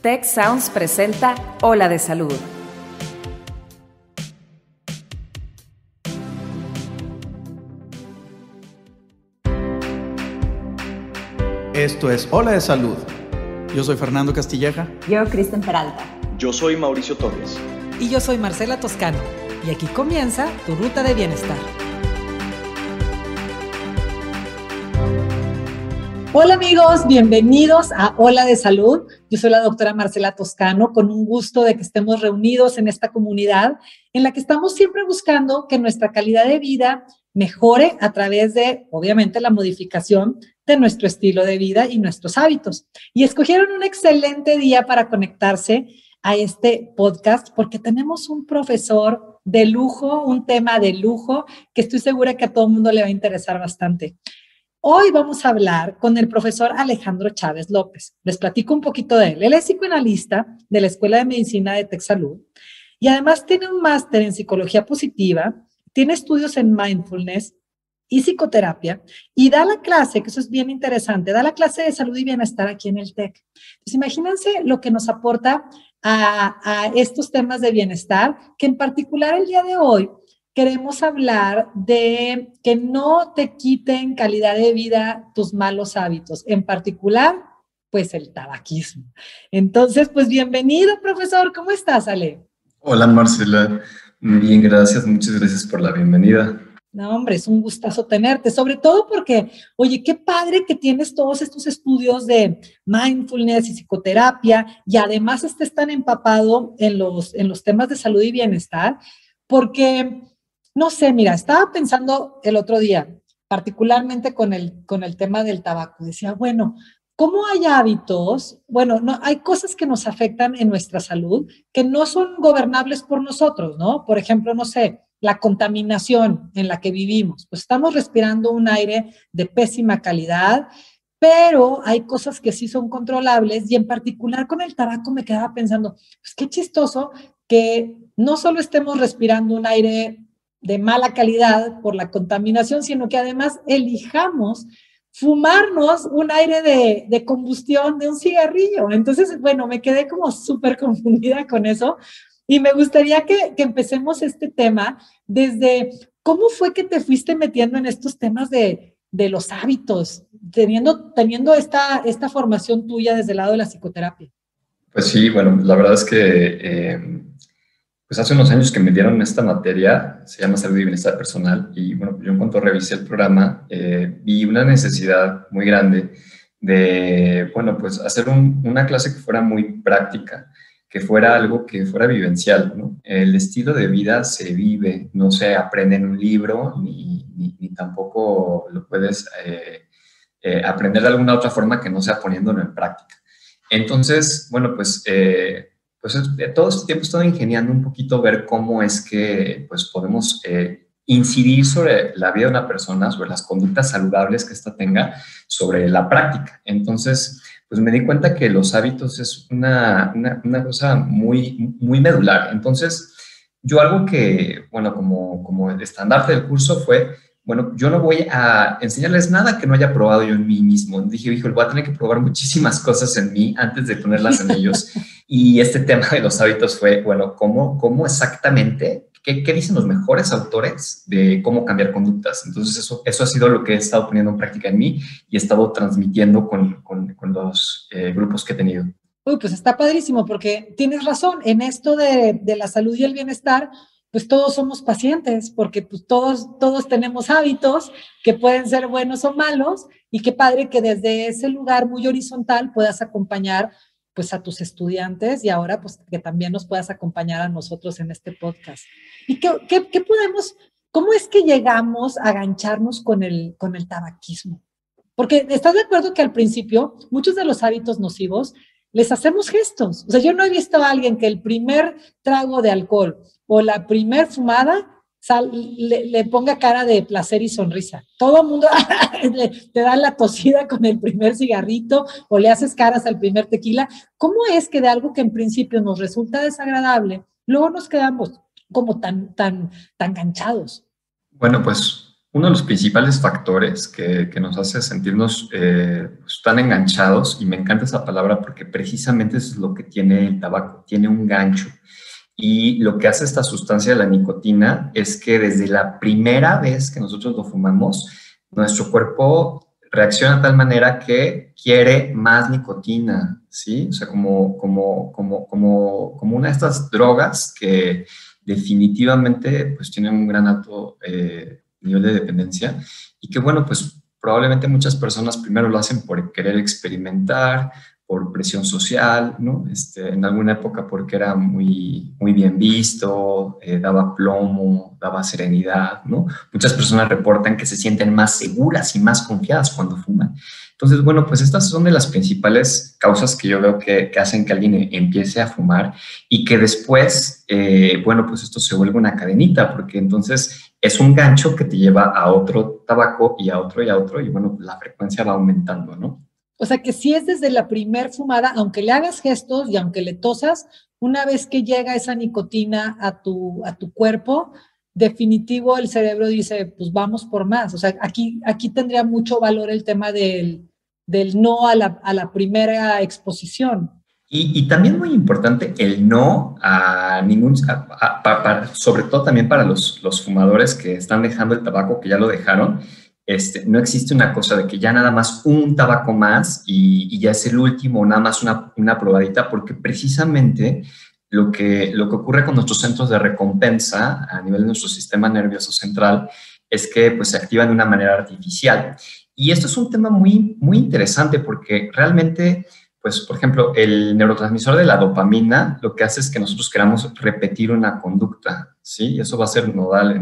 Tech Sounds presenta Ola de Salud. Esto es Ola de Salud. Yo soy Fernando Castilleja. Yo, Kristen Peralta. Yo soy Mauricio Torres. Y yo soy Marcela Toscano. Y aquí comienza tu ruta de bienestar. Hola amigos, bienvenidos a Ola de Salud. Yo soy la doctora Marcela Toscano, con un gusto de que estemos reunidos en esta comunidad en la que estamos siempre buscando que nuestra calidad de vida mejore a través de, obviamente, la modificación de nuestro estilo de vida y nuestros hábitos. Y escogieron un excelente día para conectarse a este podcast porque tenemos un profesor de lujo, un tema de lujo que estoy segura que a todo el mundo le va a interesar bastante. Hoy vamos a hablar con el profesor Alejandro Chávez López. Les platico un poquito de él. Él es psicoanalista de la Escuela de Medicina de Tech Salud y además tiene un máster en psicología positiva, tiene estudios en mindfulness y psicoterapia y da la clase, que eso es bien interesante, da la clase de salud y bienestar aquí en el TEC. Entonces, imagínense lo que nos aporta a estos temas de bienestar, que en particular el día de hoy queremos hablar de que no te quiten calidad de vida tus malos hábitos, en particular, pues el tabaquismo. Entonces, pues bienvenido, profesor. ¿Cómo estás, Ale? Hola, Marcela. Bien, gracias. Muchas gracias por la bienvenida. No, hombre, es un gustazo tenerte, sobre todo porque, oye, qué padre que tienes todos estos estudios de mindfulness y psicoterapia y además estés tan empapado en los temas de salud y bienestar, porque no sé, mira, estaba pensando el otro día, particularmente con el tema del tabaco. Decía, bueno, ¿cómo hay hábitos? Bueno, no, hay cosas que nos afectan en nuestra salud que no son gobernables por nosotros, ¿no? Por ejemplo, no sé, la contaminación en la que vivimos. Pues estamos respirando un aire de pésima calidad, pero hay cosas que sí son controlables y en particular con el tabaco me quedaba pensando, pues qué chistoso que no solo estemos respirando un aire de mala calidad por la contaminación, sino que además elijamos fumarnos un aire de combustión de un cigarrillo. Entonces, bueno, me quedé como súper confundida con eso y me gustaría que empecemos este tema desde cómo fue que te fuiste metiendo en estos temas de los hábitos, teniendo esta formación tuya desde el lado de la psicoterapia. Pues sí, bueno, la verdad es que pues hace unos años que me dieron esta materia, se llama Salud y Bienestar Personal, y bueno, yo en cuanto revisé el programa, vi una necesidad muy grande de, bueno, pues hacer una clase que fuera muy práctica, que fuera algo que fuera vivencial, ¿no? El estilo de vida se vive, no se aprende en un libro, ni tampoco lo puedes aprender de alguna otra forma que no sea poniéndolo en práctica. Entonces, bueno, pues todo este tiempo he estado ingeniando un poquito ver cómo es que pues, podemos incidir sobre la vida de una persona, sobre las conductas saludables que ésta tenga, sobre la práctica. Entonces, pues me di cuenta que los hábitos es una cosa muy, muy medular. Entonces, yo algo que, bueno, como el estandarte del curso fue, bueno, yo no voy a enseñarles nada que no haya probado yo en mí mismo. Dije, hijo, voy a tener que probar muchísimas cosas en mí antes de ponerlas en ellos. Y este tema de los hábitos fue, bueno, ¿cómo exactamente? ¿Qué dicen los mejores autores de cómo cambiar conductas? Entonces, eso ha sido lo que he estado poniendo en práctica en mí y he estado transmitiendo con los grupos que he tenido. Uy, pues está padrísimo porque tienes razón. En esto de la salud y el bienestar, pues todos somos pacientes, porque pues todos tenemos hábitos que pueden ser buenos o malos, y qué padre que desde ese lugar muy horizontal puedas acompañar pues a tus estudiantes y ahora pues que también nos puedas acompañar a nosotros en este podcast. ¿Y qué podemos, cómo es que llegamos a agancharnos con el tabaquismo? Porque ¿estás de acuerdo que al principio muchos de los hábitos nocivos les hacemos gestos? O sea, yo no he visto a alguien que el primer trago de alcohol o la primer fumada le ponga cara de placer y sonrisa. Todo el mundo te da la tosida con el primer cigarrito o le haces caras al primer tequila. ¿Cómo es que de algo que en principio nos resulta desagradable, luego nos quedamos como tan ganchados? Bueno, pues Uno de los principales factores que nos hace sentirnos pues, tan enganchados, y me encanta esa palabra porque precisamente eso es lo que tiene el tabaco, tiene un gancho. Y lo que hace esta sustancia de la nicotina es que desde la primera vez que nosotros lo fumamos, nuestro cuerpo reacciona de tal manera que quiere más nicotina, ¿sí? O sea, como una de estas drogas que definitivamente pues tienen un gran alto nivel de dependencia y que, bueno, pues probablemente muchas personas primero lo hacen por querer experimentar, por presión social, ¿no? En alguna época porque era muy, muy bien visto, daba plomo, daba serenidad, ¿no? Muchas personas reportan que se sienten más seguras y más confiadas cuando fuman. Entonces, bueno, pues estas son de las principales causas que yo veo que hacen que alguien empiece a fumar y que después, bueno, pues esto se vuelve una cadenita, porque entonces es un gancho que te lleva a otro tabaco y a otro, y bueno, la frecuencia va aumentando, ¿no? O sea, que si es desde la primer fumada, aunque le hagas gestos y aunque le tosas, una vez que llega esa nicotina a tu cuerpo, definitivo el cerebro dice, pues vamos por más. O sea, aquí tendría mucho valor el tema del no a la primera exposición. Y también muy importante el no a ningún, sobre todo también para los fumadores que están dejando el tabaco, que ya lo dejaron. No existe una cosa de que ya nada más un tabaco más y ya es el último, nada más una probadita, porque precisamente lo que ocurre con nuestros centros de recompensa a nivel de nuestro sistema nervioso central es que pues, se activan de una manera artificial. Y esto es un tema muy, muy interesante porque realmente, pues, por ejemplo, el neurotransmisor de la dopamina lo que hace es que nosotros queramos repetir una conducta, ¿sí? Y eso va a ser nodal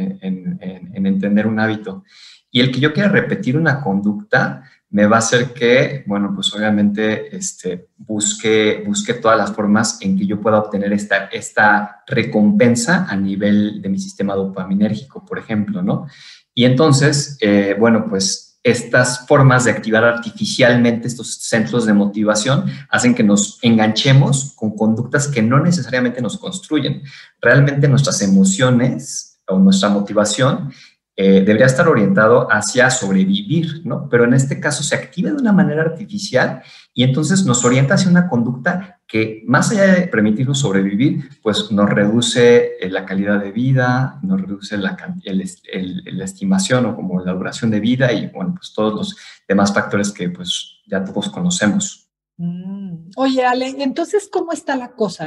en entender un hábito. Y el que yo quiera repetir una conducta me va a hacer que, bueno, pues obviamente busque todas las formas en que yo pueda obtener esta recompensa a nivel de mi sistema dopaminérgico, por ejemplo, ¿no? Y entonces, bueno, pues estas formas de activar artificialmente estos centros de motivación hacen que nos enganchemos con conductas que no necesariamente nos construyen. Realmente nuestras emociones o nuestra motivación debería estar orientado hacia sobrevivir, ¿no? Pero en este caso se activa de una manera artificial y entonces nos orienta hacia una conducta que, más allá de permitirnos sobrevivir, pues nos reduce la calidad de vida, nos reduce la estimación o como la duración de vida y, bueno, pues todos los demás factores que pues ya todos conocemos. Oye, Ale, entonces, ¿cómo está la cosa,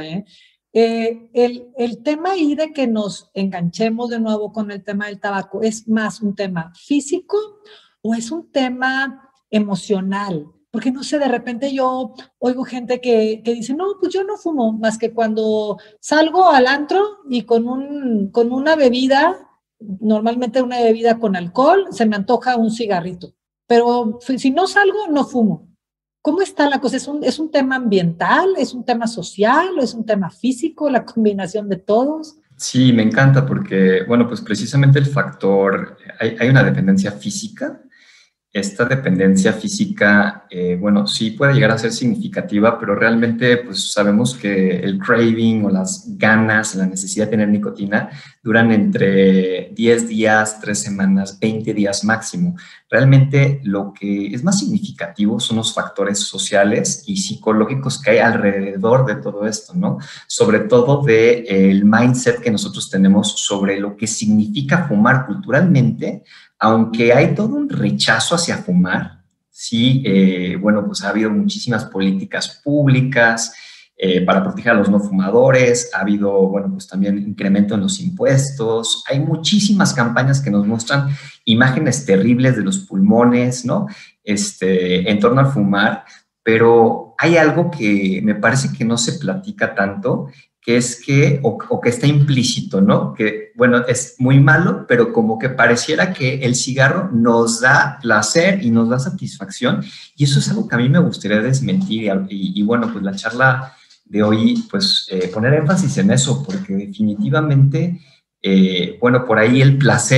el tema ahí de que nos enganchemos de nuevo con el tema del tabaco, ¿es más un tema físico o es un tema emocional? Porque no sé, de repente yo oigo gente que dice, no, pues yo no fumo más que cuando salgo al antro y con una bebida, normalmente una bebida con alcohol, se me antoja un cigarrito. Pero si no salgo, no fumo. ¿Cómo está la cosa? ¿Es un tema ambiental? ¿Es un tema social? ¿O es un tema físico? ¿La combinación de todos? Sí, me encanta porque, bueno, pues precisamente el factor, hay una dependencia física. Esta dependencia física, bueno, sí puede llegar a ser significativa, pero realmente pues sabemos que el craving o las ganas, la necesidad de tener nicotina duran entre 10 días, 3 semanas, 20 días máximo. Realmente lo que es más significativo son los factores sociales y psicológicos que hay alrededor de todo esto, ¿no? Sobre todo del mindset que nosotros tenemos sobre lo que significa fumar culturalmente. Aunque hay todo un rechazo hacia fumar, sí, bueno, pues ha habido muchísimas políticas públicas para proteger a los no fumadores, ha habido, bueno, pues también incremento en los impuestos, hay muchísimas campañas que nos muestran imágenes terribles de los pulmones, ¿no? En torno al fumar, pero hay algo que me parece que no se platica tanto, que es que, o que está implícito, ¿no? Que, bueno, es muy malo, pero como que pareciera que el cigarro nos da placer y nos da satisfacción, y eso es algo que a mí me gustaría desmentir, y bueno, pues la charla de hoy, pues poner énfasis en eso, porque definitivamente, bueno, por ahí el placer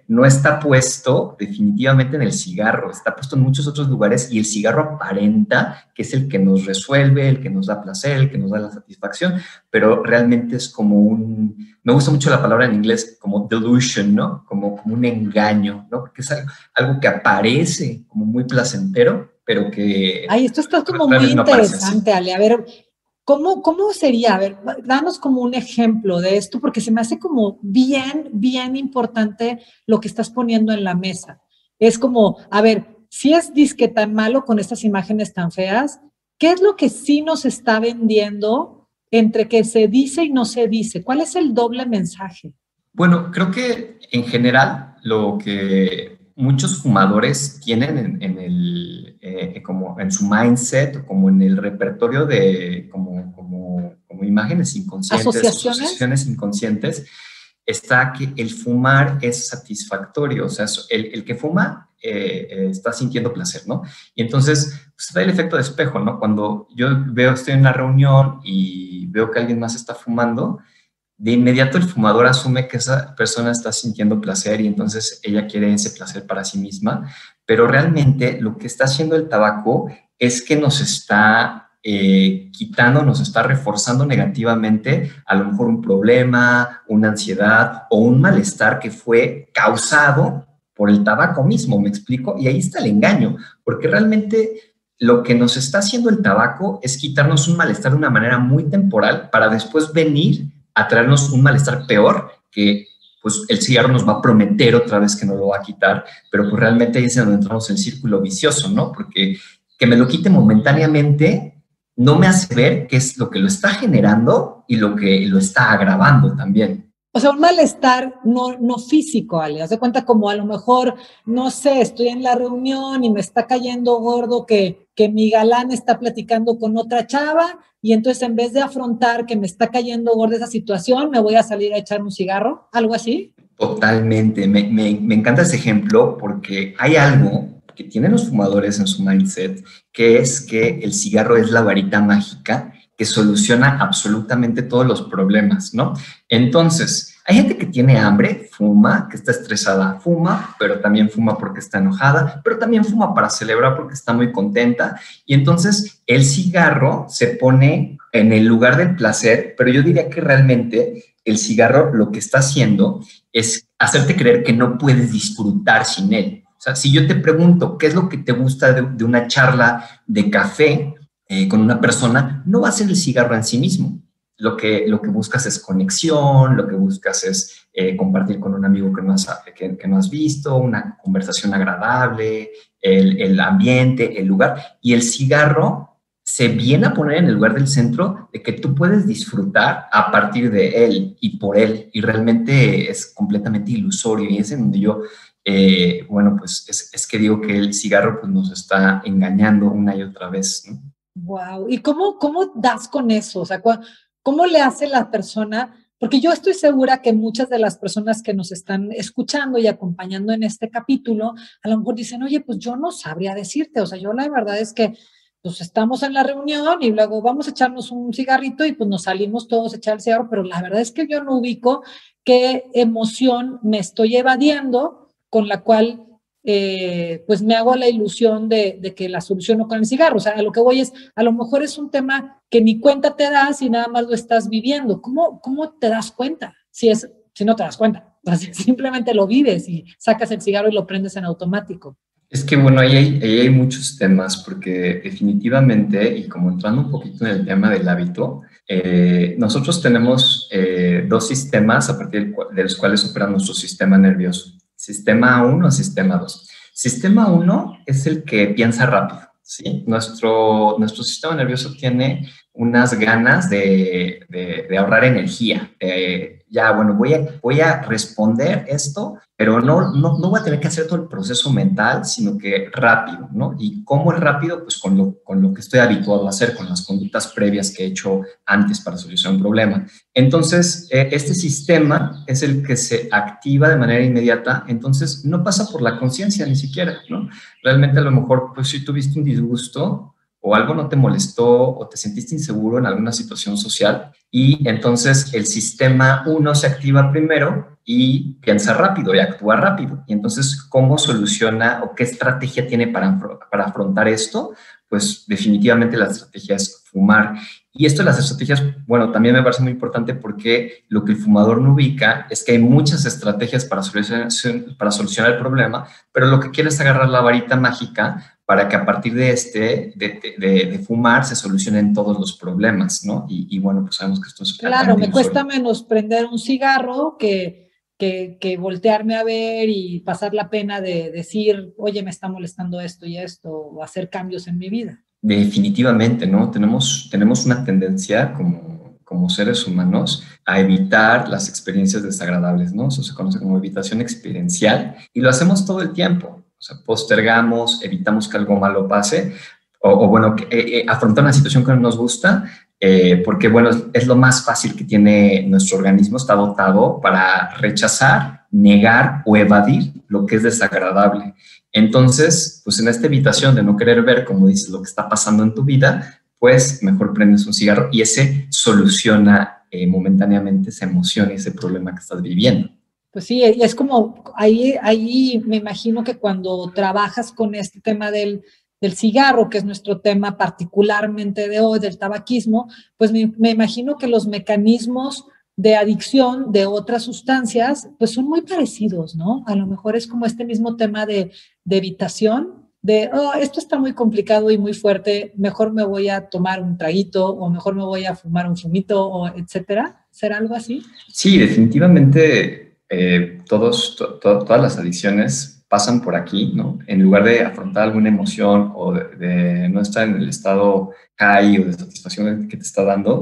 no está puesto definitivamente en el cigarro, está puesto en muchos otros lugares y el cigarro aparenta que es el que nos resuelve, el que nos da placer, el que nos da la satisfacción, pero realmente es como me gusta mucho la palabra en inglés, como delusion, ¿no? Como un engaño, ¿no? Porque es algo que aparece como muy placentero, pero que... Ay, esto está como muy interesante, Ale. A ver, ¿cómo sería? A ver, danos como un ejemplo de esto, porque se me hace como bien importante lo que estás poniendo en la mesa. Es como, a ver, si es disque tan malo con estas imágenes tan feas, ¿qué es lo que sí nos está vendiendo entre que se dice y no se dice? ¿Cuál es el doble mensaje? Bueno, creo que en general lo que muchos fumadores tienen como en su mindset, como en el repertorio de como imágenes inconscientes, asociaciones inconscientes, está que el fumar es satisfactorio, o sea, el que fuma está sintiendo placer, ¿no? Y entonces pues, da el efecto de espejo, ¿no? Cuando yo estoy en una reunión y veo que alguien más está fumando, de inmediato el fumador asume que esa persona está sintiendo placer y entonces ella quiere ese placer para sí misma, pero realmente lo que está haciendo el tabaco es que nos está quitando, nos está reforzando negativamente a lo mejor un problema, una ansiedad o un malestar que fue causado por el tabaco mismo, ¿me explico? Y ahí está el engaño, porque realmente lo que nos está haciendo el tabaco es quitarnos un malestar de una manera muy temporal para después venir a traernos un malestar peor que pues el cigarro nos va a prometer otra vez que nos lo va a quitar, pero pues realmente ahí es donde entramos en el círculo vicioso, ¿no? Porque que me lo quite momentáneamente no me hace ver qué es lo que lo está generando y lo que lo está agravando también. O sea, un malestar no físico, Ale. Haz de cuenta como a lo mejor, no sé, estoy en la reunión y me está cayendo gordo que mi galán está platicando con otra chava y entonces en vez de afrontar que me está cayendo gorda esa situación, me voy a salir a echar un cigarro, algo así. Totalmente. Me encanta ese ejemplo porque hay algo que tienen los fumadores en su mindset, que es que el cigarro es la varita mágica que soluciona absolutamente todos los problemas, ¿no? Entonces, hay gente que tiene hambre, fuma, que está estresada, fuma, pero también fuma porque está enojada, pero también fuma para celebrar porque está muy contenta. Y entonces el cigarro se pone en el lugar del placer, pero yo diría que realmente el cigarro lo que está haciendo es hacerte creer que no puedes disfrutar sin él. O sea, si yo te pregunto qué es lo que te gusta de una charla de café con una persona, no va a ser el cigarro en sí mismo. Lo que buscas es conexión, lo que buscas es compartir con un amigo que no has visto, una conversación agradable, el ambiente, el lugar. Y el cigarro se viene a poner en el lugar del centro de que tú puedes disfrutar a partir de él y por él. Y realmente es completamente ilusorio. Y es en donde yo, pues es que digo que el cigarro pues, nos está engañando una y otra vez, ¿no? Wow. ¿Y cómo das con eso? O sea, ¿cómo le hace la persona? Porque yo estoy segura que muchas de las personas que nos están escuchando y acompañando en este capítulo, a lo mejor dicen, oye, pues yo no sabría decirte. O sea, yo la verdad es que pues estamos en la reunión y luego vamos a echarnos un cigarrito y pues nos salimos todos a echar el cigarro, pero la verdad es que yo no ubico qué emoción me estoy evadiendo con la cual pues me hago la ilusión de que la soluciono con el cigarro. O sea, a lo que voy es, a lo mejor es un tema que ni cuenta te das y nada más lo estás viviendo. ¿Cómo te das cuenta si no te das cuenta? O sea, simplemente lo vives y sacas el cigarro y lo prendes en automático. Es que bueno, ahí hay muchos temas porque definitivamente, y como entrando un poquito en el tema del hábito, nosotros tenemos dos sistemas a partir de los cuales opera nuestro sistema nervioso. Sistema 1 y sistema 2. Sistema 1 es el que piensa rápido, ¿sí? Nuestro sistema nervioso tiene unas ganas de ahorrar energía. Voy a responder esto, pero no voy a tener que hacer todo el proceso mental, sino que rápido, ¿no? ¿Y cómo es rápido? Pues con lo que estoy habituado a hacer, con las conductas previas que he hecho antes para solucionar un problema. Entonces, este sistema es el que se activa de manera inmediata, entonces no pasa por la conciencia ni siquiera, ¿no? Realmente a lo mejor, pues si tuviste un disgusto o algo no te molestó o te sentiste inseguro en alguna situación social y entonces el sistema 1 se activa primero y piensa rápido y actúa rápido. Y entonces, ¿cómo soluciona o qué estrategia tiene para afrontar esto? Pues definitivamente la estrategia es fumar. Y esto de las estrategias, bueno, también me parece muy importante porque lo que el fumador no ubica es que hay muchas estrategias para solucionar el problema, pero lo que quiere es agarrar la varita mágica para que a partir de fumar se solucionen todos los problemas, ¿no? Y bueno, pues sabemos que esto es... Claro, me cuesta menos prender un cigarro que voltearme a ver y pasar la pena de decir, oye, me está molestando esto y esto, o hacer cambios en mi vida. Definitivamente, ¿no? Tenemos una tendencia como seres humanos a evitar las experiencias desagradables, ¿no? Eso se conoce como evitación experiencial y lo hacemos todo el tiempo. O sea, postergamos, evitamos que algo malo pase o bueno, afrontar una situación que no nos gusta porque, bueno, es lo más fácil que tiene nuestro organismo, está dotado para rechazar, negar o evadir lo que es desagradable. Entonces, pues en esta evitación de no querer ver, como dices, lo que está pasando en tu vida, pues mejor prendes un cigarro y ese soluciona momentáneamente esa emoción y ese problema que estás viviendo. Pues sí, y es como, ahí me imagino que cuando trabajas con este tema del cigarro, que es nuestro tema particularmente de hoy, del tabaquismo, pues me imagino que los mecanismos de adicción de otras sustancias, pues son muy parecidos, ¿no? A lo mejor es como este mismo tema de evitación, esto está muy complicado y muy fuerte, mejor me voy a tomar un traguito o mejor me voy a fumar un fumito, o etcétera. ¿Será algo así? Sí, definitivamente todas las adicciones pasan por aquí, ¿no? En lugar de afrontar alguna emoción o de no estar en el estado high o de satisfacción que te está dando,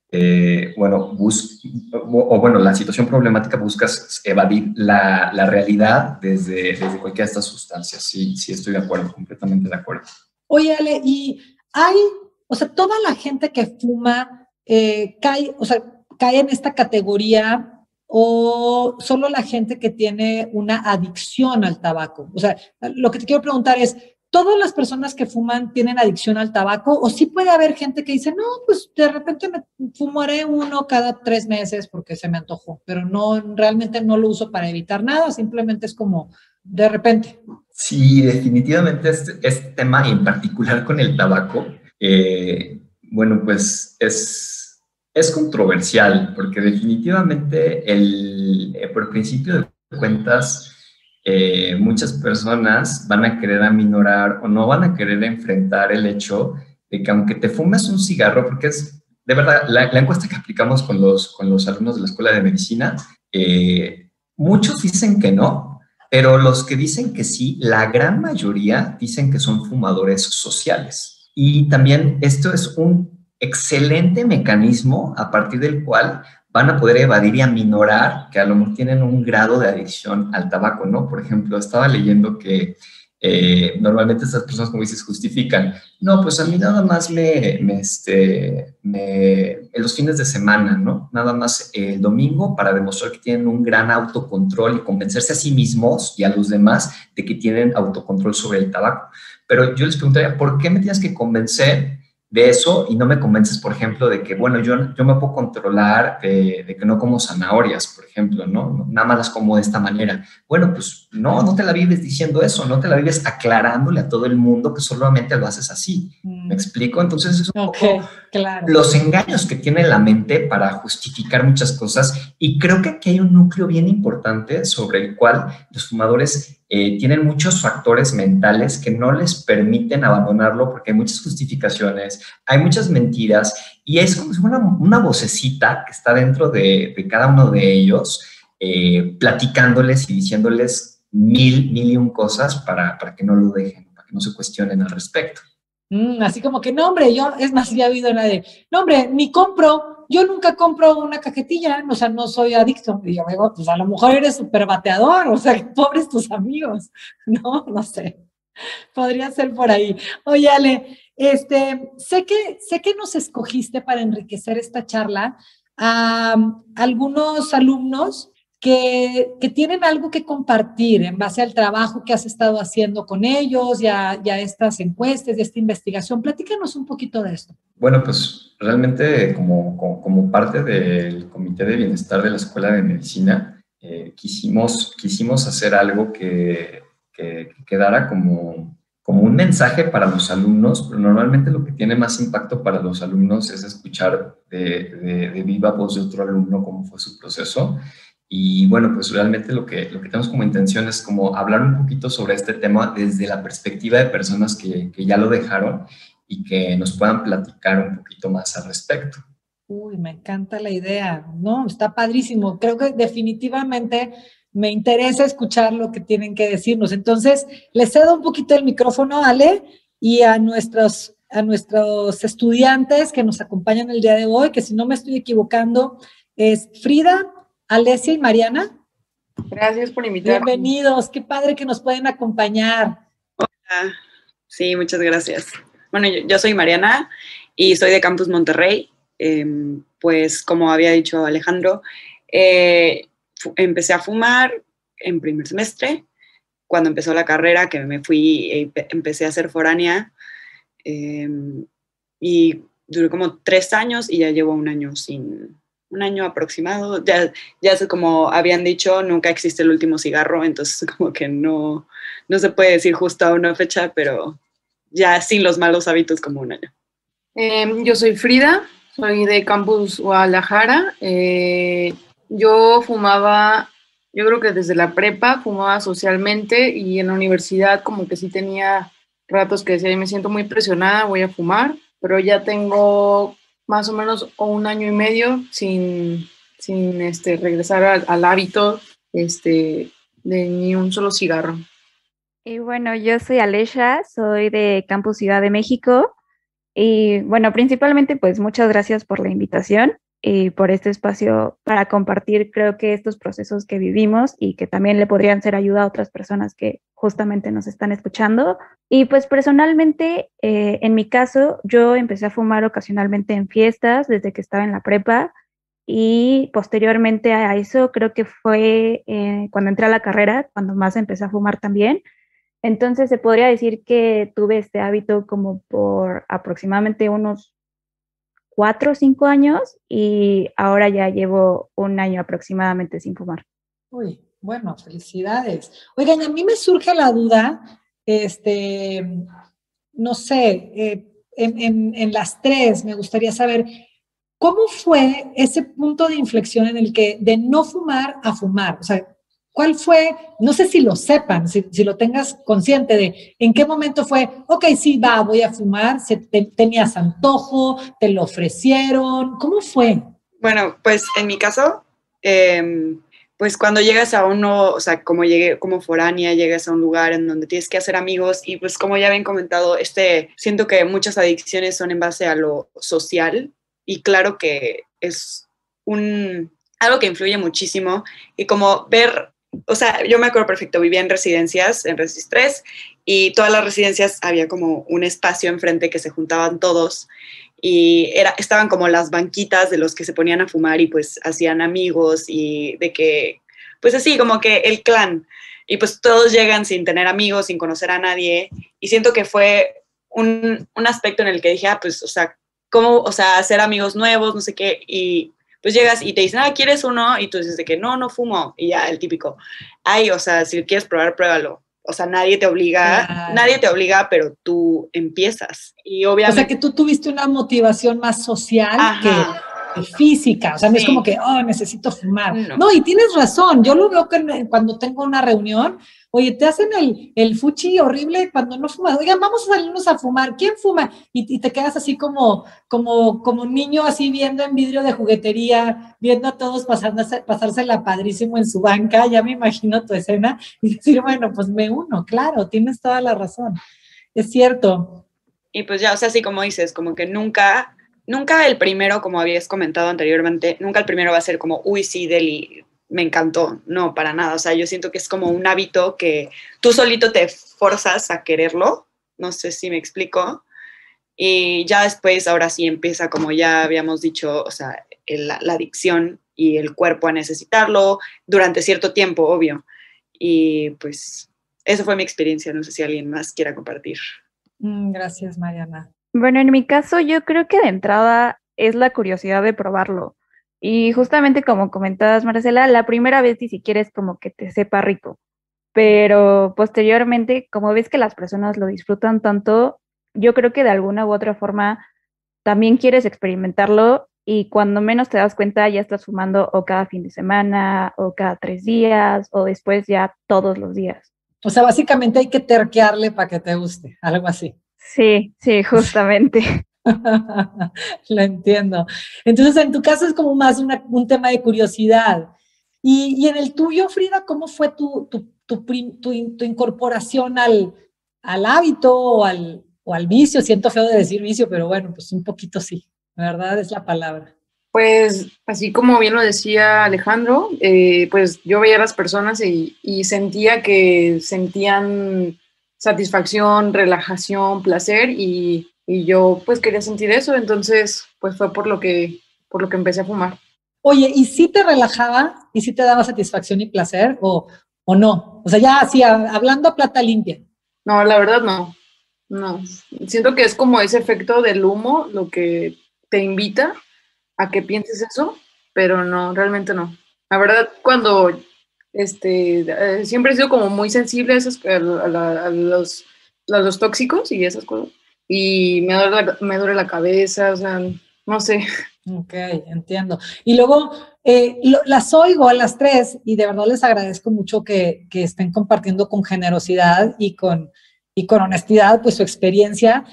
la situación problemática buscas evadir la realidad desde cualquiera de estas sustancias. Sí, estoy de acuerdo, completamente de acuerdo. Oye, Ale, y toda la gente que fuma cae en esta categoría o solo la gente que tiene una adicción al tabaco. O sea, lo que te quiero preguntar es, ¿todas las personas que fuman tienen adicción al tabaco? ¿O sí puede haber gente que dice, no, pues de repente me fumaré uno cada 3 meses porque se me antojó, pero realmente no lo uso para evitar nada, simplemente es como de repente? Sí, definitivamente este tema, en particular con el tabaco, bueno, pues es controversial, porque definitivamente por principio de cuentas, muchas personas van a querer aminorar o no van a querer enfrentar el hecho de que aunque te fumes un cigarro, porque es de verdad la encuesta que aplicamos con los alumnos de la Escuela de Medicina, muchos dicen que no, pero los que dicen que sí, la gran mayoría dicen que son fumadores sociales. Y también esto es un excelente mecanismo a partir del cual van a poder evadir y aminorar que a lo mejor tienen un grado de adicción al tabaco, ¿no? Por ejemplo, estaba leyendo que normalmente estas personas, como dices, justifican, no, pues a mí nada más en los fines de semana, ¿no? Nada más el domingo para demostrar que tienen un gran autocontrol y convencerse a sí mismos y a los demás de que tienen autocontrol sobre el tabaco. Pero yo les preguntaría, ¿por qué me tienes que convencer de eso y no me convences, por ejemplo, de que, bueno, yo me puedo controlar de que no como zanahorias, por ejemplo, ¿no? Nada más las como de esta manera. Bueno, pues no te la vives diciendo eso, no te la vives aclarándole a todo el mundo que solamente lo haces así. ¿Me explico? Entonces es un poco claro, los engaños que tiene la mente para justificar muchas cosas, y creo que aquí hay un núcleo bien importante sobre el cual los fumadores tienen muchos factores mentales que no les permiten abandonarlo porque hay muchas justificaciones, hay muchas mentiras y es como si fuera una vocecita que está dentro de cada uno de ellos platicándoles y diciéndoles mil y un cosas para que no lo dejen, para que no se cuestionen al respecto. Así como que, no, hombre, ya ha habido la de, no, hombre, yo nunca compro una cajetilla, o sea, no soy adicto. Y yo digo, pues a lo mejor eres súper bateador, o sea, pobres tus amigos, no sé, podría ser por ahí. Oye, Ale, sé que nos escogiste para enriquecer esta charla a algunos alumnos que tienen algo que compartir en base al trabajo que has estado haciendo con ellos, ya estas encuestas, y esta investigación. Platícanos un poquito de esto. Bueno, pues realmente como parte del Comité de Bienestar de la Escuela de Medicina, quisimos hacer algo que quedara como un mensaje para los alumnos, pero normalmente lo que tiene más impacto para los alumnos es escuchar de viva voz de otro alumno cómo fue su proceso. Y bueno, pues realmente lo que tenemos como intención es como hablar un poquito sobre este tema desde la perspectiva de personas que ya lo dejaron y que nos puedan platicar un poquito más al respecto. Uy, me encanta la idea, ¿no? Está padrísimo. Creo que definitivamente me interesa escuchar lo que tienen que decirnos. Entonces, les cedo un poquito el micrófono, Ale, y a nuestros estudiantes que nos acompañan el día de hoy, que si no me estoy equivocando, es Frida, Alesia y Mariana. Gracias por invitarme. Bienvenidos, qué padre que nos pueden acompañar. Hola. Sí, muchas gracias. Bueno, yo soy Mariana y soy de Campus Monterrey. Pues como había dicho Alejandro, empecé a fumar en primer semestre, cuando empezó la carrera, que me fui, empecé a ser foránea, y duré como 3 años y ya llevo un año aproximado. Ya es como habían dicho, nunca existe el último cigarro, entonces como que no se puede decir justo a una fecha, pero ya sin los malos hábitos como un año. Yo soy Frida, soy de Campus Guadalajara. Yo fumaba, yo creo que desde la prepa fumaba socialmente, y en la universidad como que sí tenía ratos que decía, me siento muy presionada, voy a fumar, pero ya tengo más o menos 1 año y medio sin regresar al hábito de ni un solo cigarro. Y bueno, yo soy Alesia, soy de Campus Ciudad de México. Y bueno, principalmente pues muchas gracias por la invitación y por este espacio para compartir, creo que estos procesos que vivimos y que también le podrían ser ayuda a otras personas que justamente nos están escuchando. Y pues personalmente, en mi caso, yo empecé a fumar ocasionalmente en fiestas desde que estaba en la prepa, y posteriormente a eso creo que fue cuando entré a la carrera, cuando más empecé a fumar también. Entonces se podría decir que tuve este hábito como por aproximadamente unos 4 o 5 años, y ahora ya llevo 1 año aproximadamente sin fumar. Uy, bueno, felicidades. Oigan, a mí me surge la duda, no sé, en las tres me gustaría saber, ¿cómo fue ese punto de inflexión en el que de no fumar a fumar? O sea, ¿cuál fue? No sé si lo sepan, si lo tengas consciente de en qué momento fue, ok, sí, voy a fumar, tenías antojo, te lo ofrecieron, ¿cómo fue? Bueno, pues en mi caso, pues cuando llegas a uno, o sea, como llegué como foránea, llegas a un lugar en donde tienes que hacer amigos, y pues como ya habían comentado, siento que muchas adicciones son en base a lo social, y claro que es algo que influye muchísimo, y como ver. O sea, yo me acuerdo perfecto, vivía en residencias, en Resis 3, y todas las residencias había como un espacio enfrente que se juntaban todos, y estaban como las banquitas de los que se ponían a fumar y pues hacían amigos, y de que, pues así, como que el clan, y pues todos llegan sin tener amigos, sin conocer a nadie, y siento que fue un aspecto en el que dije, pues, o sea, ¿cómo, o sea, hacer amigos nuevos, no sé qué, y pues llegas y te dicen, ¿quieres uno? Y tú dices de que no fumo. Y ya, el típico, o sea, si quieres probar, pruébalo. O sea, nadie te obliga, pero tú empiezas. Y obviamente. O sea, que tú tuviste una motivación más social que física. O sea, no es como que, necesito fumar. No, y tienes razón. Yo lo veo que cuando tengo una reunión, oye, te hacen el fuchi horrible cuando no fumas. Oigan, vamos a salirnos a fumar. ¿Quién fuma? Y te quedas así como niño, así viendo en vidrio de juguetería, viendo a todos pasársela padrísimo en su banca. Ya me imagino tu escena. Y decir, bueno, pues me uno. Claro, tienes toda la razón. Es cierto. Y pues ya, o sea, así como dices, como que nunca el primero, como habías comentado anteriormente, nunca el primero va a ser como, uy, sí, Deli, me encantó. No, para nada. O sea, yo siento que es como un hábito que tú solito te forzas a quererlo. No sé si me explico. Y ya después, ahora sí empieza, como ya habíamos dicho, o sea, la adicción, y el cuerpo a necesitarlo durante cierto tiempo, obvio. Y pues esa fue mi experiencia, no sé si alguien más quiera compartir. Gracias, Mariana. Bueno, en mi caso yo creo que de entrada es la curiosidad de probarlo. Y justamente como comentabas, Marcela, la primera vez ni siquiera es como que te sepa rico, pero posteriormente, como ves que las personas lo disfrutan tanto, yo creo que de alguna u otra forma también quieres experimentarlo y cuando menos te das cuenta ya estás fumando o cada fin de semana o cada 3 días o después ya todos los días. O sea, básicamente hay que terquearle para que te guste, algo así. Sí, sí, justamente. Lo entiendo. Entonces, en tu caso es como más un tema de curiosidad. Y en el tuyo, Frida, ¿cómo fue tu incorporación al hábito o al vicio? Siento feo de decir vicio, pero bueno, pues un poquito sí, ¿verdad? Es la palabra. Pues así como bien lo decía Alejandro, pues yo veía a las personas y sentía que sentían satisfacción, relajación, placer y yo pues quería sentir eso, entonces pues fue por lo que empecé a fumar. Oye, ¿y si te relajaba y si te daba satisfacción y placer o no? O sea, ya así, hablando a plata limpia. No, la verdad no. Siento que es como ese efecto del humo lo que te invita a que pienses eso, pero no, realmente no. La verdad, cuando siempre he sido como muy sensible a los tóxicos y esas cosas, y me duele la cabeza, o sea, no sé. Ok, entiendo. Y luego las oigo a las tres y de verdad les agradezco mucho que estén compartiendo con generosidad y con honestidad pues su experiencia.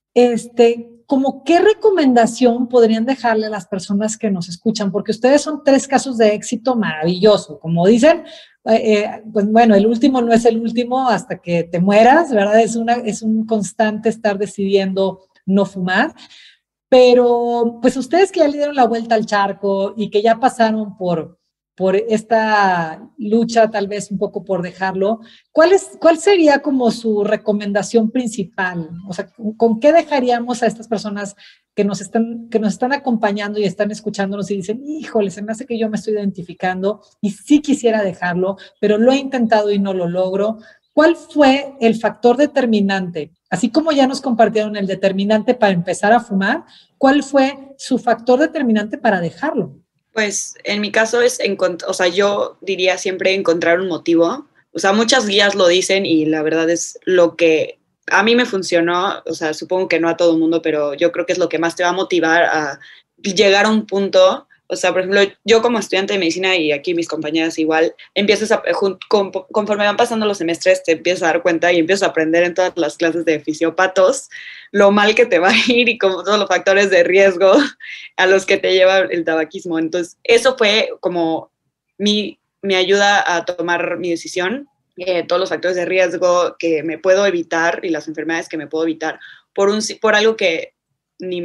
¿Cómo qué recomendación podrían dejarle a las personas que nos escuchan? Porque ustedes son 3 casos de éxito maravilloso. Como dicen, pues bueno, el último no es el último hasta que te mueras, ¿verdad? Es un constante estar decidiendo no fumar. Pero pues ustedes que ya le dieron la vuelta al charco y que ya pasaron por esta lucha, tal vez un poco por dejarlo, ¿cuál sería como su recomendación principal? O sea, ¿con qué dejaríamos a estas personas que nos están acompañando y están escuchándonos y dicen, híjole, se me hace que yo me estoy identificando y sí quisiera dejarlo, pero lo he intentado y no lo logro? ¿Cuál fue el factor determinante? Así como ya nos compartieron el determinante para empezar a fumar, ¿cuál fue su factor determinante para dejarlo? Pues en mi caso es, yo diría siempre encontrar un motivo. O sea, muchas guías lo dicen y la verdad es lo que a mí me funcionó. O sea, supongo que no a todo el mundo, pero yo creo que es lo que más te va a motivar a llegar a un punto. O sea, por ejemplo, yo como estudiante de medicina y aquí mis compañeras igual, conforme van pasando los semestres, te empiezas a dar cuenta y empiezas a aprender en todas las clases de fisiopatos lo mal que te va a ir y como todos los factores de riesgo a los que te lleva el tabaquismo. Entonces, eso fue como mi ayuda a tomar mi decisión, todos los factores de riesgo que me puedo evitar y las enfermedades que me puedo evitar por algo que ni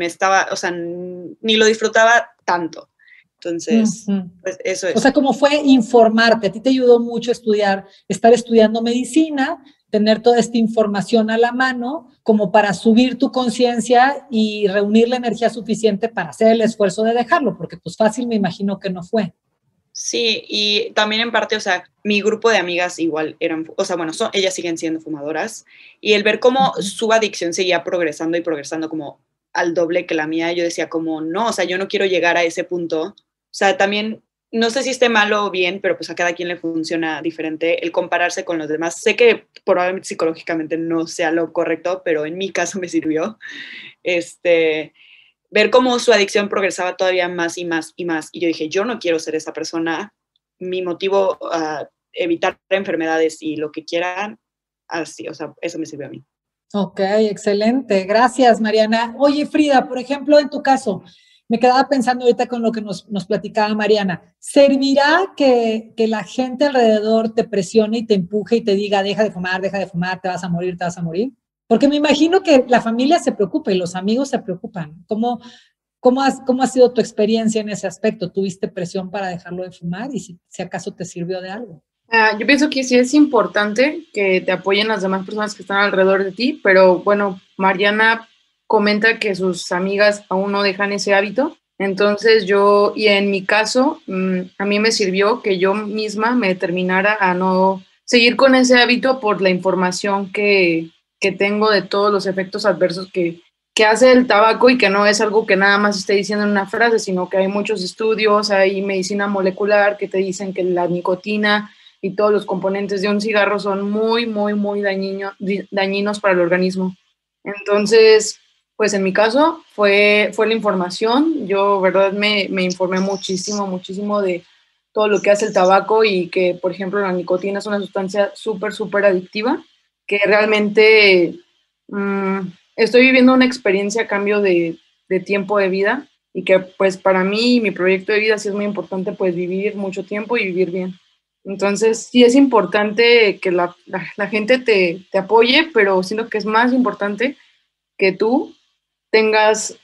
lo disfrutaba tanto. Entonces, pues eso es. O sea, como fue informarte, a ti te ayudó mucho estar estudiando medicina, tener toda esta información a la mano, como para subir tu conciencia y reunir la energía suficiente para hacer el esfuerzo de dejarlo, porque pues fácil me imagino que no fue. Sí, y también en parte, o sea, mi grupo de amigas igual eran, o sea, bueno, ellas siguen siendo fumadoras, y el ver cómo su adicción seguía progresando y progresando como al doble que la mía, yo decía como, no, o sea, yo no quiero llegar a ese punto. O sea, también, no sé si esté malo o bien, pero pues a cada quien le funciona diferente el compararse con los demás. Sé que probablemente psicológicamente no sea lo correcto, pero en mi caso me sirvió. Ver cómo su adicción progresaba todavía más y más y más. Y yo dije, yo no quiero ser esa persona. Mi motivo a evitar enfermedades y lo que quieran, así, o sea, eso me sirvió a mí. Ok, excelente. Gracias, Mariana. Oye, Frida, por ejemplo, en tu caso, me quedaba pensando ahorita con lo que nos platicaba Mariana. ¿Servirá que la gente alrededor te presione y te empuje y te diga, deja de fumar, te vas a morir, te vas a morir? Porque me imagino que la familia se preocupa y los amigos se preocupan. ¿Cómo ha sido tu experiencia en ese aspecto? ¿Tuviste presión para dejarlo de fumar y si acaso te sirvió de algo? Yo pienso que sí es importante que te apoyen las demás personas que están alrededor de ti, pero bueno, Mariana comenta que sus amigas aún no dejan ese hábito, Entonces y en mi caso, a mí me sirvió que yo misma me determinara a no seguir con ese hábito por la información que tengo de todos los efectos adversos que hace el tabaco, y que no es algo que nada más esté diciendo en una frase, sino que hay muchos estudios, hay medicina molecular que te dicen que la nicotina y todos los componentes de un cigarro son muy, muy, muy dañinos para el organismo. Entonces, pues en mi caso fue la información. Yo, verdad, me informé muchísimo, muchísimo de todo lo que hace el tabaco, y que, por ejemplo, la nicotina es una sustancia súper, súper adictiva, que realmente estoy viviendo una experiencia a cambio de tiempo de vida, y que pues para mí, mi proyecto de vida, sí es muy importante pues vivir mucho tiempo y vivir bien. Entonces sí es importante que la gente te apoye, pero siento que es más importante que tú tengas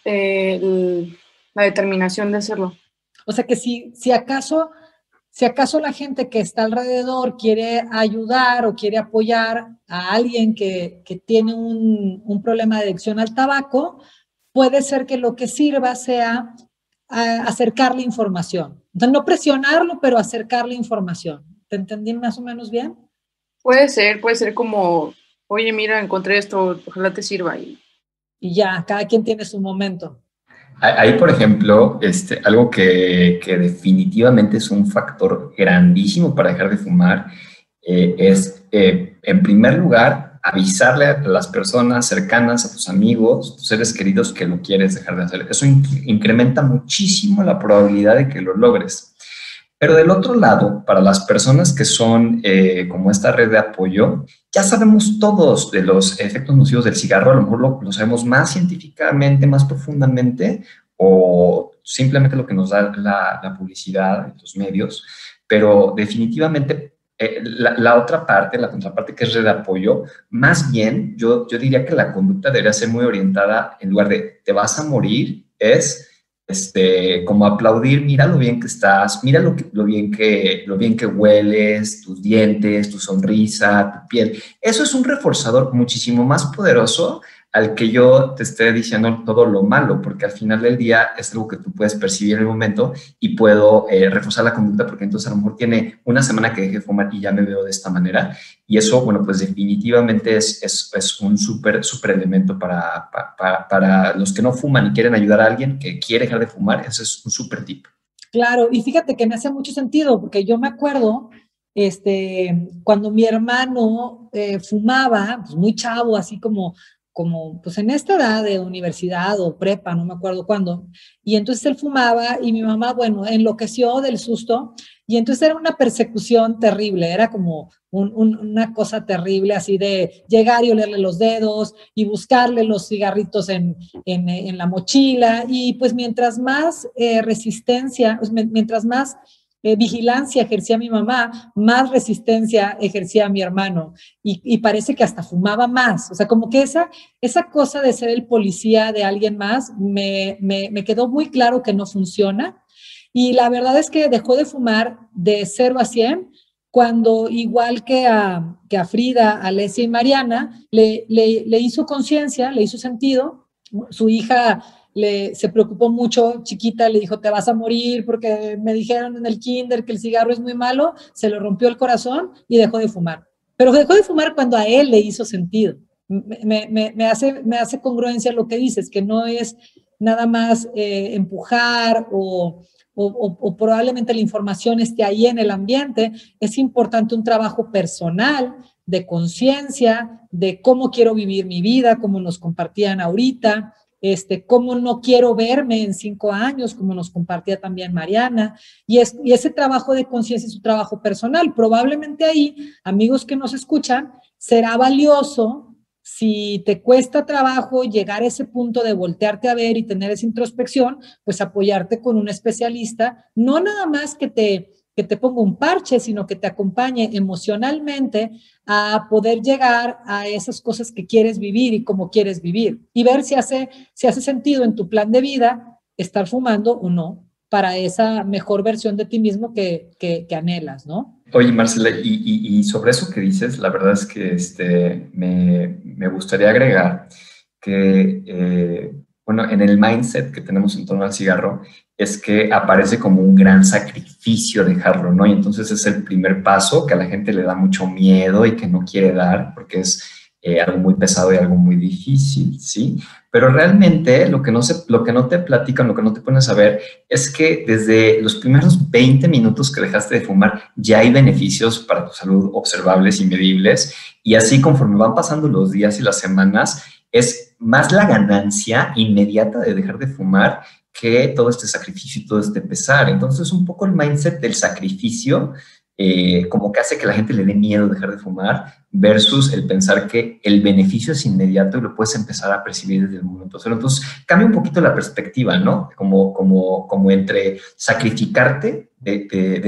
la determinación de hacerlo. O sea que si acaso la gente que está alrededor quiere ayudar o quiere apoyar a alguien que tiene un problema de adicción al tabaco, puede ser que lo que sirva sea acercarle información. Entonces, no presionarlo, pero acercarle información. ¿Te entendí más o menos bien? Puede ser como, oye, mira, encontré esto, ojalá te sirva. Y ya, cada quien tiene su momento. Ahí, por ejemplo, algo que definitivamente es un factor grandísimo para dejar de fumar es, en primer lugar, avisarle a las personas cercanas, a tus amigos, tus seres queridos, que lo quieres dejar de hacer. Eso incrementa muchísimo la probabilidad de que lo logres. Pero del otro lado, para las personas que son como esta red de apoyo, ya sabemos todos de los efectos nocivos del cigarro. A lo mejor lo sabemos más científicamente, más profundamente, o simplemente lo que nos da la publicidad, los medios. Pero definitivamente la otra parte, la contraparte, que es red de apoyo, más bien yo diría que la conducta debería ser muy orientada, en lugar de te vas a morir, es como aplaudir: mira lo bien que estás, mira lo bien que hueles, tus dientes, tu sonrisa, tu piel. Eso es un reforzador muchísimo más poderoso al que yo te esté diciendo todo lo malo, porque al final del día es algo que tú puedes percibir en el momento, y puedo reforzar la conducta, porque entonces a lo mejor tiene una semana que dejé de fumar y ya me veo de esta manera. Y eso, bueno, pues definitivamente es un súper elemento para los que no fuman y quieren ayudar a alguien que quiere dejar de fumar. Eso es un súper tip. Claro, y fíjate que me hace mucho sentido, porque yo me acuerdo cuando mi hermano fumaba, pues muy chavo, así como pues en esta edad de universidad o prepa, no me acuerdo cuándo, y entonces él fumaba, y mi mamá, bueno, enloqueció del susto, y entonces era una persecución terrible, era como una cosa terrible, así de llegar y olerle los dedos y buscarle los cigarritos en la mochila, y pues mientras más resistencia, mientras más vigilancia ejercía mi mamá, más resistencia ejercía mi hermano, y parece que hasta fumaba más. O sea, como que esa cosa de ser el policía de alguien más me quedó muy claro que no funciona, y la verdad es que dejó de fumar de 0 a 100 cuando, igual que a Frida, Alessia y Mariana, le hizo conciencia, le hizo sentido. Su hija se preocupó mucho, chiquita, le dijo: te vas a morir porque me dijeron en el kinder que el cigarro es muy malo. Se le rompió el corazón y dejó de fumar. Pero dejó de fumar cuando a él le hizo sentido. Me hace congruencia lo que dices, que no es nada más empujar o probablemente la información esté ahí en el ambiente. Es importante un trabajo personal de conciencia, de cómo quiero vivir mi vida, como nos compartían ahorita, cómo no quiero verme en 5 años, como nos compartía también Mariana, y ese trabajo de conciencia es un trabajo personal. Probablemente ahí, amigos que nos escuchan, será valioso, si te cuesta trabajo llegar a ese punto de voltearte a ver y tener esa introspección, pues apoyarte con un especialista, no nada más que te ponga un parche, sino que te acompañe emocionalmente a poder llegar a esas cosas que quieres vivir y cómo quieres vivir, y ver si hace sentido en tu plan de vida estar fumando o no, para esa mejor versión de ti mismo que anhelas, ¿no? Oye, Marcela, y sobre eso que dices, la verdad es que me gustaría agregar que bueno, en el mindset que tenemos en torno al cigarro, es que aparece como un gran sacrificio dejarlo, ¿no? Y entonces es el primer paso que a la gente le da mucho miedo y que no quiere dar porque es algo muy pesado y algo muy difícil, ¿sí? Pero realmente lo que no te platican, lo que no te pones a ver es que desde los primeros 20 minutos que dejaste de fumar ya hay beneficios para tu salud observables y medibles, y así conforme van pasando los días y las semanas, es más la ganancia inmediata de dejar de fumar que todo este sacrificio y todo este pesar. Entonces, un poco el mindset del sacrificio como que hace que la gente le dé miedo dejar de fumar versus el pensar que el beneficio es inmediato y lo puedes empezar a percibir desde el momento cero. Entonces, cambia un poquito la perspectiva, ¿no? Como entre sacrificarte de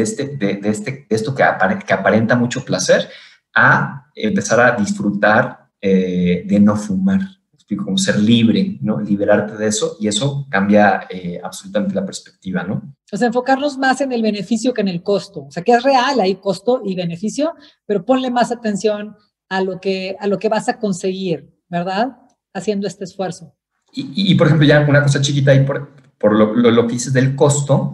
esto que aparenta mucho placer a empezar a disfrutar de no fumar. Como ser libre, ¿no? Liberarte de eso, y eso cambia absolutamente la perspectiva, ¿no? O sea, enfocarnos más en el beneficio que en el costo. O sea, que es real, hay costo y beneficio, pero ponle más atención a lo que vas a conseguir, ¿verdad? Haciendo este esfuerzo. Y por ejemplo, ya una cosa chiquita ahí por lo que dices del costo,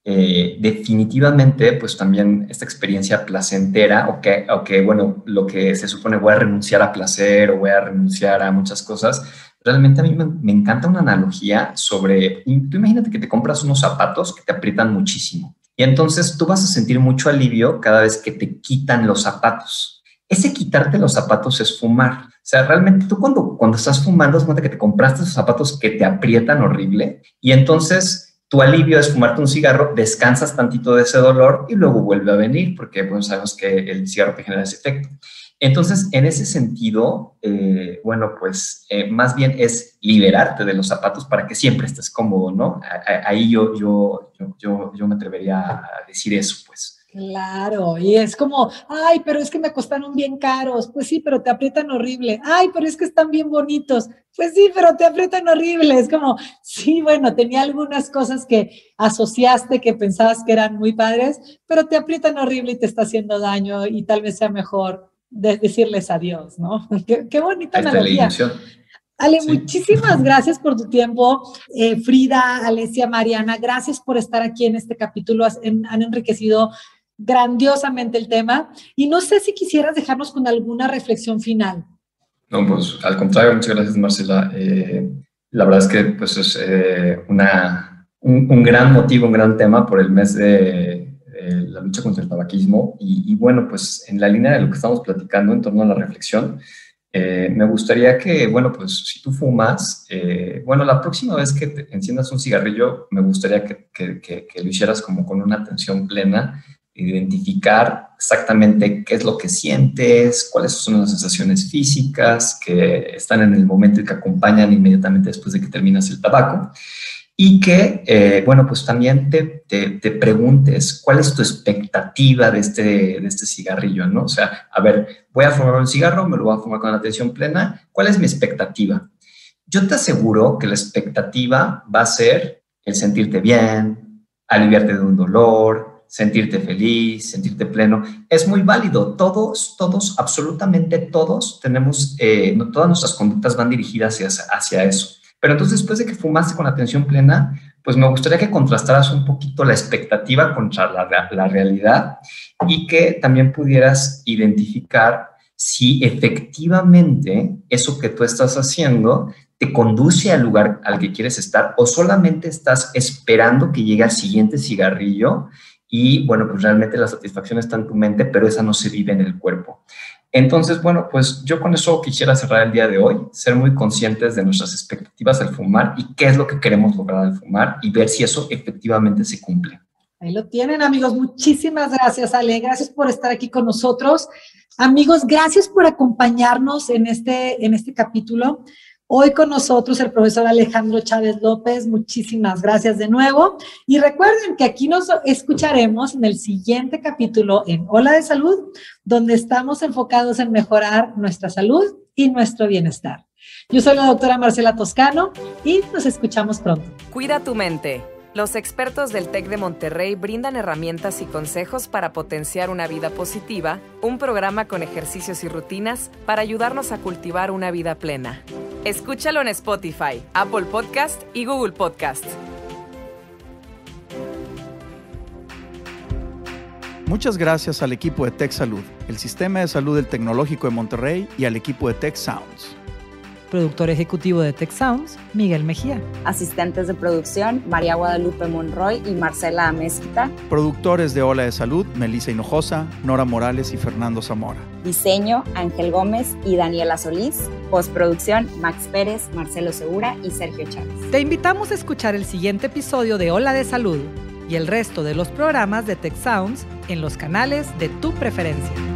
definitivamente, pues también esta experiencia placentera, o que, bueno, lo que se supone voy a renunciar a placer o voy a renunciar a muchas cosas, realmente a mí me encanta una analogía sobre, tú imagínate que te compras unos zapatos que te aprietan muchísimo, y entonces tú vas a sentir mucho alivio cada vez que te quitan los zapatos. Ese quitarte los zapatos es fumar. O sea, realmente tú cuando estás fumando, es cuenta que te compraste esos zapatos que te aprietan horrible, y entonces tu alivio es fumarte un cigarro, descansas tantito de ese dolor y luego vuelve a venir, porque bueno, sabemos que el cigarro te genera ese efecto. Entonces, en ese sentido, bueno, pues más bien es liberarte de los zapatos para que siempre estés cómodo, ¿no? Ahí yo me atrevería a decir eso, pues. Claro, y es como, ay, pero es que me costaron bien caros. Pues sí, pero te aprietan horrible. Ay, pero es que están bien bonitos. Pues sí, pero te aprietan horrible. Es como, sí, bueno, tenía algunas cosas que asociaste, que pensabas que eran muy padres, pero te aprietan horrible y te está haciendo daño, y tal vez sea mejor decirles adiós, ¿no? Qué bonita analogía. Ale, sí. Muchísimas gracias por tu tiempo. Frida, Alessia, Mariana, gracias por estar aquí en este capítulo. Han enriquecido grandiosamente el tema, y no sé si quisieras dejarnos con alguna reflexión final. No, pues al contrario, muchas gracias, Marcela. La verdad es que pues es un gran motivo, un gran tema por el mes de la lucha contra el tabaquismo, y bueno, pues en la línea de lo que estamos platicando en torno a la reflexión, me gustaría que, bueno, pues si tú fumas, bueno, la próxima vez que te enciendas un cigarrillo, me gustaría que lo hicieras como con una atención plena, identificar exactamente qué es lo que sientes, cuáles son las sensaciones físicas que están en el momento y que acompañan inmediatamente después de que terminas el tabaco, y que, bueno, pues también te preguntes cuál es tu expectativa de este cigarrillo, ¿no? O sea, a ver, voy a fumar un cigarro, me lo voy a fumar con la atención plena, ¿cuál es mi expectativa? Yo te aseguro que la expectativa va a ser el sentirte bien, aliviarte de un dolor, sentirte feliz, sentirte pleno. Es muy válido. Todos, absolutamente todos tenemos, todas nuestras conductas van dirigidas hacia eso. Pero entonces, después de que fumaste con atención plena, pues me gustaría que contrastaras un poquito la expectativa contra la realidad, y que también pudieras identificar si efectivamente eso que tú estás haciendo te conduce al lugar al que quieres estar, o solamente estás esperando que llegue al siguiente cigarrillo y, bueno, pues realmente la satisfacción está en tu mente, pero esa no se vive en el cuerpo. Entonces, bueno, pues yo con eso quisiera cerrar el día de hoy, ser muy conscientes de nuestras expectativas al fumar y qué es lo que queremos lograr al fumar, y ver si eso efectivamente se cumple. Ahí lo tienen, amigos. Muchísimas gracias, Ale. Gracias por estar aquí con nosotros. Amigos, gracias por acompañarnos en este capítulo. Hoy con nosotros el profesor Alejandro Chávez López. Muchísimas gracias de nuevo. Y recuerden que aquí nos escucharemos en el siguiente capítulo en Hola de Salud, donde estamos enfocados en mejorar nuestra salud y nuestro bienestar. Yo soy la doctora Marcela Toscano y nos escuchamos pronto. Cuida tu mente. Los expertos del TEC de Monterrey brindan herramientas y consejos para potenciar una vida positiva, un programa con ejercicios y rutinas para ayudarnos a cultivar una vida plena. Escúchalo en Spotify, Apple Podcast y Google Podcast. Muchas gracias al equipo de Tech Salud, el Sistema de Salud del Tecnológico de Monterrey y al equipo de Tech Sounds. Productor ejecutivo de Tech Sounds, Miguel Mejía. Asistentes de producción, María Guadalupe Monroy y Marcela Amezquita. Productores de Ola de Salud, Melissa Hinojosa, Nora Morales y Fernando Zamora. Diseño, Ángel Gómez y Daniela Solís. Postproducción, Max Pérez, Marcelo Segura y Sergio Chávez. Te invitamos a escuchar el siguiente episodio de Ola de Salud y el resto de los programas de Tech Sounds en los canales de tu preferencia.